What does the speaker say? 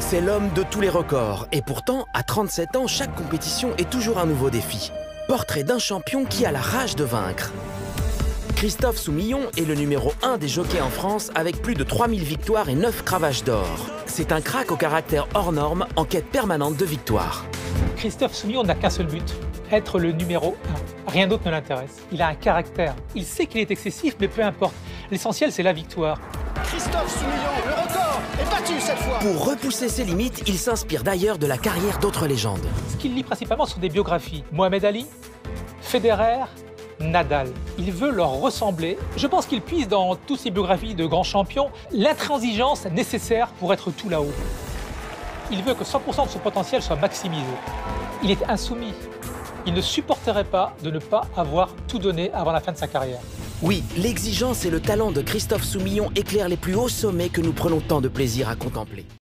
C'est l'homme de tous les records. Et pourtant, à 37 ans, chaque compétition est toujours un nouveau défi. Portrait d'un champion qui a la rage de vaincre. Christophe Soumillon est le numéro 1 des jockeys en France avec plus de 3000 victoires et 9 cravaches d'or. C'est un crack au caractère hors norme en quête permanente de victoire. Christophe Soumillon n'a qu'un seul but, être le numéro 1. Rien d'autre ne l'intéresse. Il a un caractère. Il sait qu'il est excessif, mais peu importe. L'essentiel, c'est la victoire. Christophe Soumillon, le record est battu cette fois. Pour repousser ses limites, il s'inspire d'ailleurs de la carrière d'autres légendes. Ce qu'il lit principalement sont des biographies. Mohamed Ali, Federer, Nadal. Il veut leur ressembler. Je pense qu'il puise dans toutes ces biographies de grands champions l'intransigeance nécessaire pour être tout là-haut. Il veut que 100% de son potentiel soit maximisé. Il est insoumis. Il ne supporterait pas de ne pas avoir tout donné avant la fin de sa carrière. Oui, l'exigence et le talent de Christophe Soumillon éclairent les plus hauts sommets que nous prenons tant de plaisir à contempler.